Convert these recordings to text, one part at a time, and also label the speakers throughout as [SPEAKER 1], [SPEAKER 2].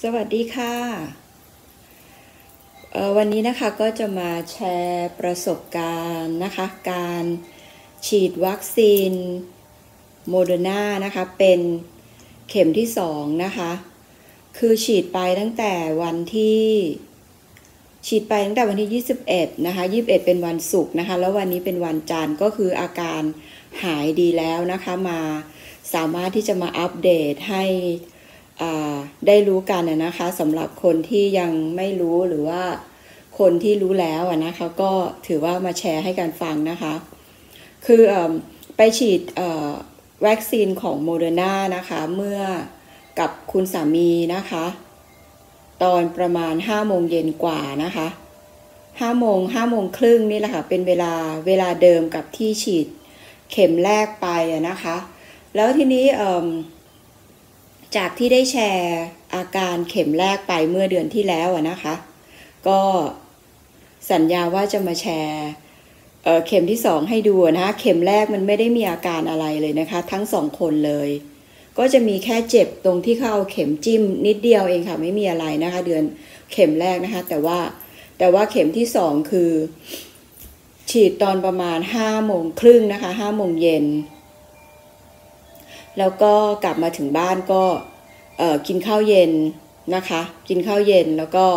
[SPEAKER 1] สวัสดีค่ะวันนี้นะคะก็จะมาแชร์ประสบการณ์นะคะการฉีดวัคซีนโมเดอร์นานะคะเป็นเข็มที่2นะคะคือฉีดไปตั้งแต่วันที่21นะคะ21เป็นวันศุกร์นะคะแล้ววันนี้เป็นวันจันทร์ก็คืออาการหายดีแล้วนะคะมาสามารถที่จะมาอัปเดตให้ได้รู้กันนะคะสำหรับคนที่ยังไม่รู้หรือว่าคนที่รู้แล้วนะคะก็ถือว่ามาแชร์ให้กันฟังนะคะคือไปฉีดวัคซีนของโมเดอร์นานะคะเมื่อกับคุณสามีนะคะตอนประมาณ5 โมงเย็นกว่านะคะ5 โมงครึ่งนี่แหละค่ะเป็นเวลาเดิมกับที่ฉีดเข็มแรกไปนะคะแล้วทีนี้จากที่ได้แชร์อาการเข็มแรกไปเมื่อเดือนที่แล้วนะคะก็สัญญาว่าจะมาแชร์เข็มที่2ให้ดูนะคะเข็มแรกมันไม่ได้มีอาการอะไรเลยนะคะทั้ง2คนเลยก็จะมีแค่เจ็บตรงที่เขาเอาเข็มจิ้มนิดเดียวเองค่ะไม่มีอะไรนะคะเดือนเข็มแรกนะคะแต่ว่าเข็มที่2คือฉีดตอนประมาณ5 โมงครึ่งนะคะ5 โมงเย็นแล้วก็กลับมาถึงบ้านก็กินข้าวเย็นนะคะกินข้าวเย็นแล้วก็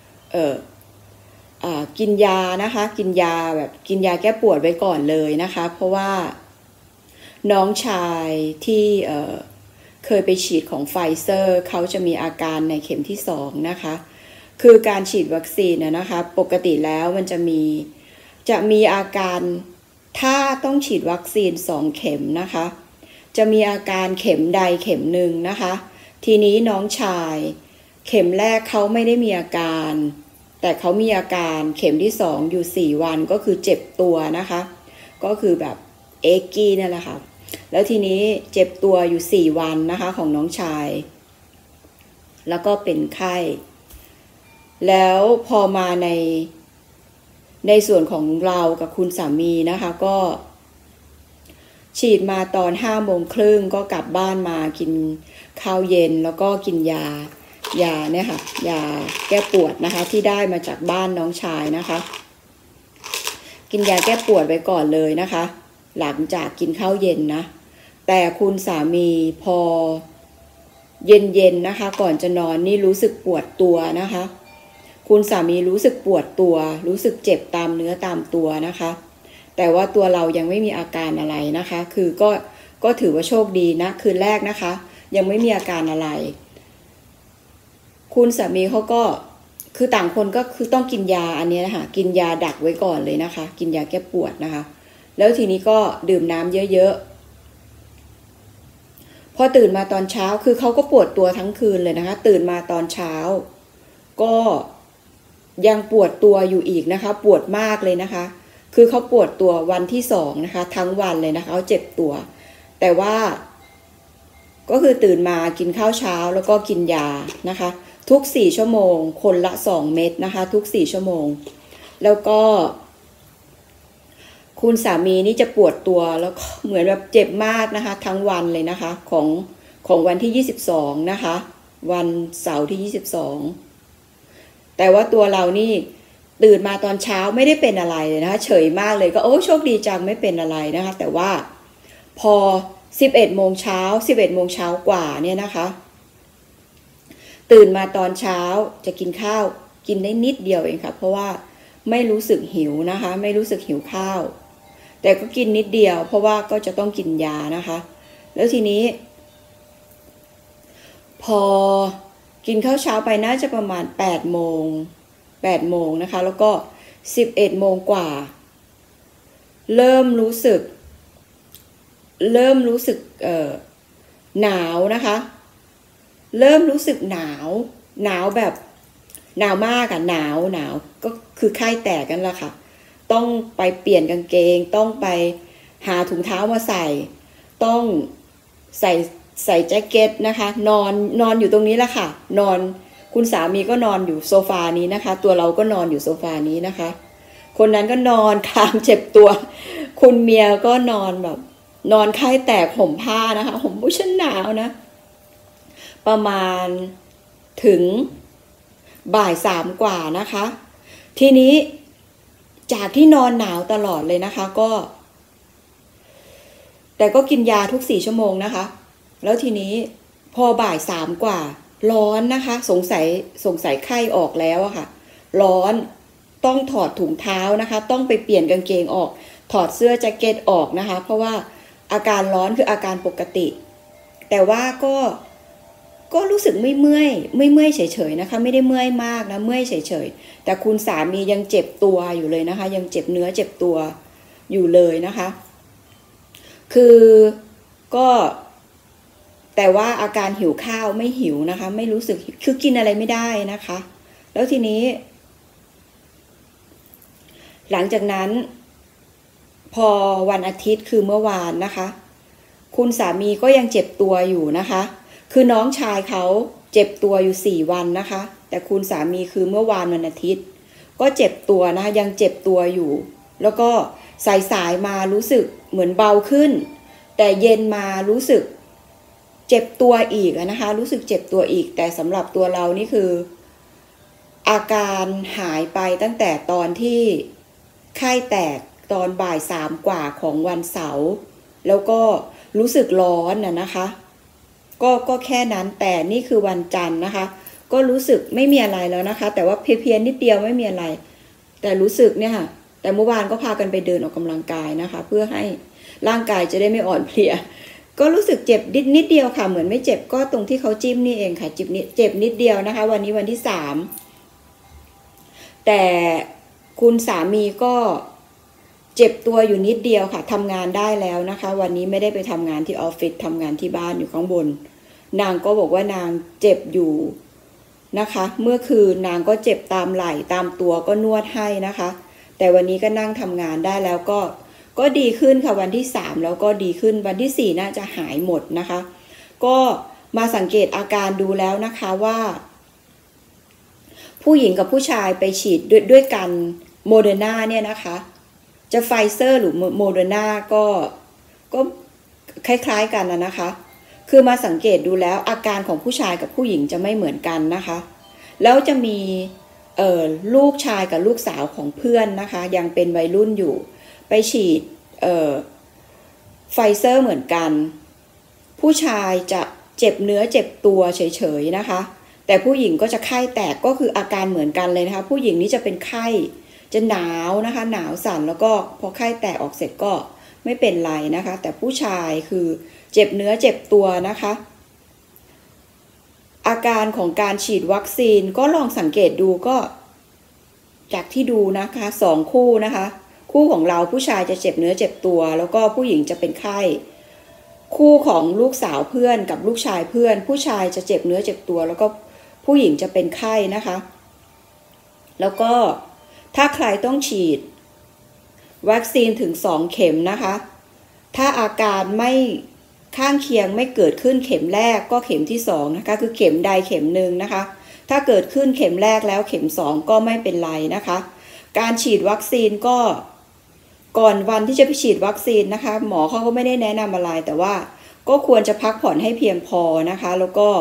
[SPEAKER 1] กินยานะคะกินยาแก้ปวดไว้ก่อนเลยนะคะเพราะว่าน้องชายที่เคยไปฉีดของไฟเซอร์เขาจะมีอาการในเข็มที่2นะคะคือการฉีดวัคซีนนะคะปกติแล้วมันจะมีอาการถ้าต้องฉีดวัคซีน2 เข็มนะคะจะมีอาการเข็มใดเข็มหนึ่งนะคะทีนี้น้องชายเข็มแรกเขาไม่ได้มีอาการแต่เขามีอาการเข็มที่2อยู่4 วันก็คือเจ็บตัวนะคะก็คือแบบเอ็กกี้นั่นแหละค่ะแล้วทีนี้เจ็บตัวอยู่4 วันนะคะของน้องชายแล้วก็เป็นไข้แล้วพอมาในส่วนของเรากับคุณสามีนะคะก็ฉีดมาตอน5 โมงครึ่งก็กลับบ้านมากินข้าวเย็นแล้วก็กินยาเนี่ยค่ะยาแก้ปวดนะคะที่ได้มาจากบ้านน้องชายนะคะกินยาแก้ปวดไว้ก่อนเลยนะคะหลังจากกินข้าวเย็นนะแต่คุณสามีพอเย็นนะคะก่อนจะนอนนี่รู้สึกปวดตัวนะคะคุณสามีรู้สึกปวดตัวรู้สึกเจ็บตามเนื้อตามตัวนะคะแต่ว่าตัวเรายังไม่มีอาการอะไรนะคะคือก็ถือว่าโชคดีนะคืนแรกนะคะยังไม่มีอาการอะไรคุณสามีเขาก็คือต่างคนก็คือต้องกินยาอันนี้นะคะกินยาดักไว้ก่อนเลยนะคะกินยาแก้ปวดนะคะแล้วทีนี้ก็ดื่มน้ำเยอะๆพอตื่นมาตอนเช้าคือเขาก็ปวดตัวทั้งคืนเลยนะคะตื่นมาตอนเช้าก็ยังปวดตัวอยู่อีกนะคะปวดมากเลยนะคะคือเขาปวดตัววันที่2นะคะทั้งวันเลยนะคะเขาเจ็บตัวแต่ว่าก็คือตื่นมากินข้าวเช้าแล้วก็กินยานะคะทุก4 ชั่วโมงคนละ2 เม็ดนะคะทุก4 ชั่วโมงแล้วก็คุณสามีนี่จะปวดตัวแล้วเหมือนแบบเจ็บมากนะคะทั้งวันเลยนะคะของวันที่22นะคะวันเสาร์ที่22แต่ว่าตัวเรานี่ตื่นมาตอนเช้าไม่ได้เป็นอะไรเลยนะคะเฉยมากเลยก็โอ้โชคดีจังไม่เป็นอะไรนะคะแต่ว่าพอ11 โมงเช้ากว่าเนี่ยนะคะตื่นมาตอนเช้าจะกินข้าวกินได้นิดเดียวเองค่ะเพราะว่าไม่รู้สึกหิวนะคะไม่รู้สึกหิวข้าวแต่ก็กินนิดเดียวเพราะว่าก็จะต้องกินยานะคะแล้วทีนี้พอกินข้าวเช้าไปน่าจะประมาณ8 โมงนะคะแล้วก็11 โมงกว่าเริ่มรู้สึกหนาวนะคะเริ่มรู้สึกหนาวแบบหนาวมากอะหนาวก็คือไข้แตกกันละค่ะต้องไปเปลี่ยนกางเกงต้องไปหาถุงเท้ามาใส่ต้องใส่แจ็คเก็ตนะคะนอนอยู่ตรงนี้ละค่ะนอนคุณสามีก็นอนอยู่โซฟานี้นะคะตัวเราก็นอนอยู่โซฟานี้นะคะคนนั้นก็นอนคางเจ็บตัวคุณเมียก็นอนแบบนอนไข้แตกห่มผ้านะคะห่มผู้ฉันหนาวนะประมาณถึงบ่าย3กว่านะคะทีนี้จากที่นอนหนาวตลอดเลยนะคะแต่ก็กินยาทุก4ชั่วโมงนะคะแล้วทีนี้พอบ่าย3กว่าร้อนนะคะสงสัยไข้ออกแล้วอะค่ะร้อนต้องถอดถุงเท้านะคะต้องไปเปลี่ยนกางเกงออกถอดเสื้อแจ็คเก็ตออกนะคะเพราะว่าอาการร้อนคืออาการปกติแต่ว่าก็รู้สึกไม่เมื่อยเฉยๆนะคะไม่ได้เมื่อยมากนะเมื่อยเฉยๆแต่คุณสามียังเจ็บตัวอยู่เลยนะคะยังเจ็บเนื้อเจ็บตัวอยู่เลยนะคะคือก็แต่ว่าอาการหิวข้าวไม่หิวนะคะไม่รู้สึกคือกินอะไรไม่ได้นะคะแล้วทีนี้หลังจากนั้นพอวันอาทิตย์คือเมื่อวานนะคะคุณสามีก็ยังเจ็บตัวอยู่นะคะคือน้องชายเขาเจ็บตัวอยู่4วันนะคะแต่คุณสามีคือเมื่อวานวันอาทิตย์ก็เจ็บตัวนะคะยังเจ็บตัวอยู่แล้วก็สายมารู้สึกเหมือนเบาขึ้นแต่เย็นมารู้สึกเจ็บตัวอีกนะคะรู้สึกเจ็บตัวอีกแต่สำหรับตัวเรานี่คืออาการหายไปตั้งแต่ตอนที่ไข้แตกตอนบ่าย3กว่าของวันเสาร์แล้วก็รู้สึกร้อนนะคะก็แค่นั้นแต่นี่คือวันจันทร์นะคะก็รู้สึกไม่มีอะไรแล้วนะคะแต่ว่าเพียงนิดเดียวไม่มีอะไรแต่รู้สึกเนี่ยค่ะแต่เมื่อวานก็พากันไปเดินออกกำลังกายนะคะเพื่อให้ร่างกายจะได้ไม่อ่อนเพลียก็รู้สึกเจ็บนิดเดียวค่ะเหมือนไม่เจ็บก็ตรงที่เขาจิ้มนี่เองค่ะเจ็บนิดเดียวนะคะวันนี้วันที่3แต่คุณสามีก็เจ็บตัวอยู่นิดเดียวค่ะทำงานได้แล้วนะคะวันนี้ไม่ได้ไปทำงานที่ออฟฟิศทำงานที่บ้านอยู่ข้างบนนางก็บอกว่านางเจ็บอยู่นะคะเมื่อคืนนางก็เจ็บตามไหล่ตามตัวก็นวดให้นะคะแต่วันนี้ก็นั่งทำงานได้แล้วก็ดีขึ้นค่ะวันที่3แล้วก็ดีขึ้นวันที่4น่าจะหายหมดนะคะก็มาสังเกตอาการดูแล้วนะคะว่าผู้หญิงกับผู้ชายไปฉีดด้วยกันโมเดอร์นาเนี่ยนะคะจะไฟเซอร์หรือโมเดอร์นาก็คล้ายๆกันนะคะคือมาสังเกตดูแล้วอาการของผู้ชายกับผู้หญิงจะไม่เหมือนกันนะคะแล้วจะมีลูกชายกับลูกสาวของเพื่อนนะคะยังเป็นวัยรุ่นอยู่ไปฉีดไฟเซอร์เหมือนกันผู้ชายจะเจ็บเนื้อเจ็บตัวเฉยๆนะคะแต่ผู้หญิงก็จะไข้แตกก็คืออาการเหมือนกันเลยนะคะผู้หญิงนี่จะเป็นไข้จะหนาวนะคะหนาวสั่นแล้วก็พอไข้แตกออกเสร็จก็ไม่เป็นไรนะคะแต่ผู้ชายคือเจ็บเนื้อเจ็บตัวนะคะอาการของการฉีดวัคซีนก็ลองสังเกตดูก็จากที่ดูนะคะ2คู่นะคะคู่ของเราผู้ชายจะเจ็บเนื้อเจ็บตัวแล้วก็ผู้หญิงจะเป็นไข้คู่ของลูกสาวเพื่อนกับลูกชายเพื่อนผู้ชายจะเจ็บเนื้อเจ็บตัวแล้วก็ผู้หญิงจะเป็นไข้นะคะแล้วก็ถ้าใครต้องฉีดวัคซีนถึง2เข็มนะคะถ้าอาการไม่ข้างเคียงไม่เกิดขึ้นเข็มแรกก็เข็มที่2นะคะคือเข็มใดเข็มหนึ่งนะคะถ้าเกิดขึ้นเข็มแรกแล้วเข็ม2ก็ไม่เป็นไรนะคะการฉีดวัคซีนก็ก่อนวันที่จะไปฉีดวัคซีนนะคะหมอเขาก็ไม่ได้แนะนำอะไรแต่ว่าก็ควรจะพักผ่อนให้เพียงพอนะคะแล้วก็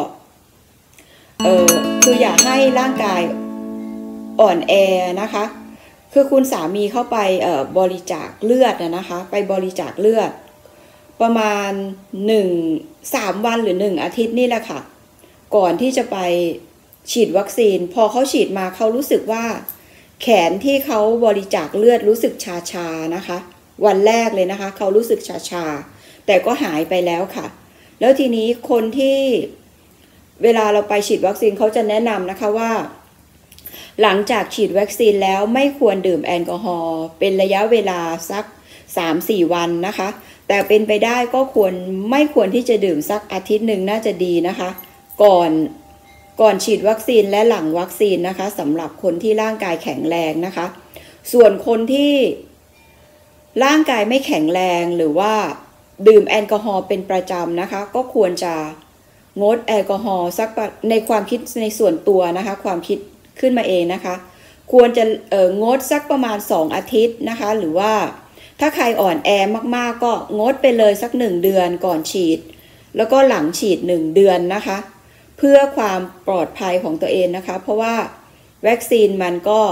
[SPEAKER 1] คืออย่าให้ร่างกายอ่อนแอนะคะคือคุณสามีเข้าไปบริจาคเลือดนะคะไปบริจาคเลือดประมาณ3 วันหรือ1 อาทิตย์นี่แหละค่ะก่อนที่จะไปฉีดวัคซีนพอเขาฉีดมาเขารู้สึกว่าแขนที่เขาบริจาคเลือดรู้สึกชานะคะวันแรกเลยนะคะเขารู้สึกชาแต่ก็หายไปแล้วค่ะแล้วทีนี้คนที่เวลาเราไปฉีดวัคซีนเขาจะแนะนำนะคะว่าหลังจากฉีดวัคซีนแล้วไม่ควรดื่มแอลกอฮอล์เป็นระยะเวลาสัก 3-4 วันนะคะแต่เป็นไปได้ก็ไม่ควรที่จะดื่มสักอาทิตย์หนึ่งน่าจะดีนะคะก่อนฉีดวัคซีนและหลังวัคซีนนะคะสำหรับคนที่ร่างกายแข็งแรงนะคะส่วนคนที่ร่างกายไม่แข็งแรงหรือว่าดื่มแอลกอฮอล์เป็นประจำนะคะก็ควรจะงดแอลกอฮอล์สักในความคิดในส่วนตัวนะคะความคิดขึ้นมาเองนะคะควรจะงดสักประมาณ2 อาทิตย์นะคะหรือว่าถ้าใครอ่อนแอมากๆก็งดไปเลยสัก1 เดือนก่อนฉีดแล้วก็หลังฉีด1 เดือนนะคะเพื่อความปลอดภัยของตัวเองนะคะเพราะว่าวัคซีนมันก็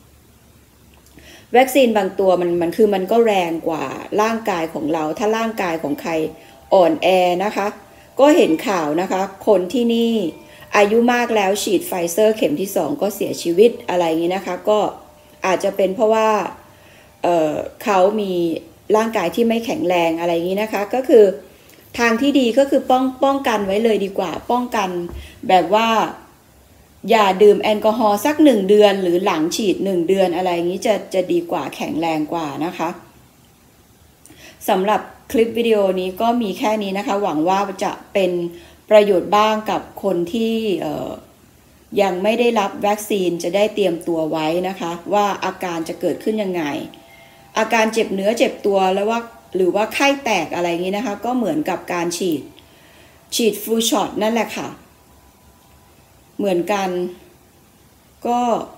[SPEAKER 1] วัคซีนบางตัวมันก็แรงกว่าร่างกายของเราถ้าร่างกายของใครอ่อนแอนะคะก็เห็นข่าวนะคะคนที่นี่อายุมากแล้วฉีดไฟเซอร์เข็มที่2ก็เสียชีวิตอะไรอย่างนี้นะคะก็อาจจะเป็นเพราะว่าเขามีร่างกายที่ไม่แข็งแรงอะไรอย่างนี้นะคะก็คือทางที่ดีก็คือป้องกันไว้เลยดีกว่าป้องกันแบบว่าอย่าดื่มแอลกอฮอล์สัก1 เดือนหรือหลังฉีด1 เดือนอะไรอย่างนี้จะดีกว่าแข็งแรงกว่านะคะสำหรับคลิปวิดีโอนี้ก็มีแค่นี้นะคะหวังว่าจะเป็นประโยชน์บ้างกับคนที่ยังไม่ได้รับวัคซีนจะได้เตรียมตัวไว้นะคะว่าอาการจะเกิดขึ้นยังไงอาการเจ็บเนื้อเจ็บตัวแล้วว่าหรือว่าไข้แตกอะไรอย่างนี้นะคะก็เหมือนกับการฉีดฟูลช็อตนั่นแหละค่ะเหมือนกันก็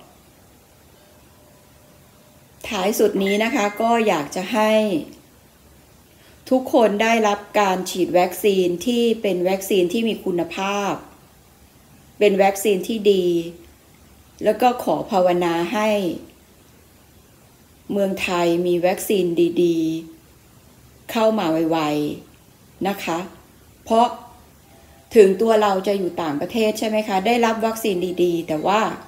[SPEAKER 1] ท้ายสุดนี้นะคะก็อยากจะให้ทุกคนได้รับการฉีดวัคซีนที่เป็นวัคซีนที่มีคุณภาพเป็นวัคซีนที่ดีแล้วก็ขอภาวนาให้เมืองไทยมีวัคซีนดีๆเข้ามาไวๆนะคะเพราะถึงตัวเราจะอยู่ต่างประเทศใช่ไหมคะได้รับวัคซีนดีๆแต่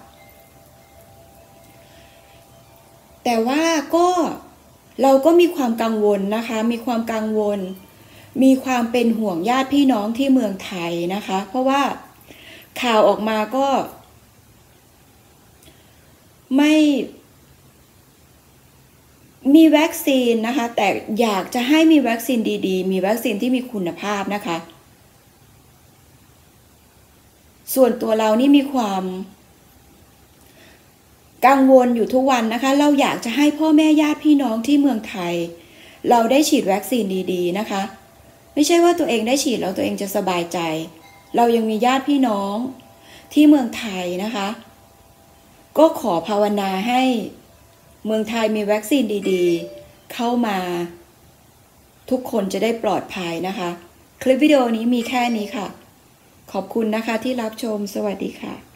[SPEAKER 1] ว่าก็เราก็มีความกังวลนะคะมีความกังวลมีความเป็นห่วงญาติพี่น้องที่เมืองไทยนะคะเพราะว่าข่าวออกมาก็ไม่มีวัคซีนนะคะแต่อยากจะให้มีวัคซีนดีๆมีวัคซีนที่มีคุณภาพนะคะส่วนตัวเรานี่มีความกังวลอยู่ทุกวันนะคะเราอยากจะให้พ่อแม่ญาติพี่น้องที่เมืองไทยเราได้ฉีดวัคซีนดีๆนะคะไม่ใช่ว่าตัวเองได้ฉีดแล้วตัวเองจะสบายใจเรายังมีญาติพี่น้องที่เมืองไทยนะคะก็ขอภาวนาให้เมืองไทยมีวัคซีนดีๆเข้ามาทุกคนจะได้ปลอดภัยนะคะคลิปวิดีโอนี้มีแค่นี้ค่ะขอบคุณนะคะที่รับชมสวัสดีค่ะ